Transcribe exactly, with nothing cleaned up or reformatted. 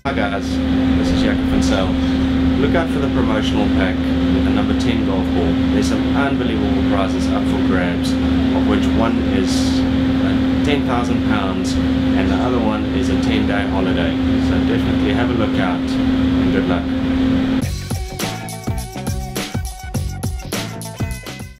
Hi guys, this is Jaco from Sale. Look out for the promotional pack with the number ten golf ball. There's some unbelievable prizes up for grabs, of which one is uh, ten thousand pounds and the other one is a ten day holiday. So definitely have a look out and good luck.